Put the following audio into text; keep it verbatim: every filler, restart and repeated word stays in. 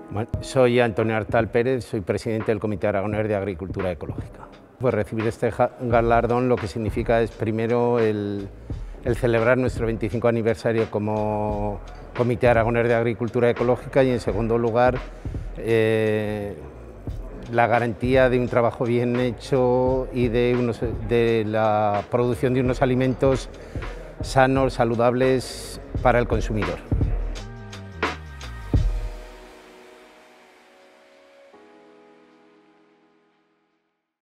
Bueno, soy Antonio Artal Pérez, soy presidente del Comité Aragonés de Agricultura Ecológica. Pues recibir este galardón lo que significa es primero el, el celebrar nuestro veinticinco aniversario como Comité Aragonés de Agricultura Ecológica y en segundo lugar eh, la garantía de un trabajo bien hecho y de, unos, de la producción de unos alimentos sanos, saludables para el consumidor.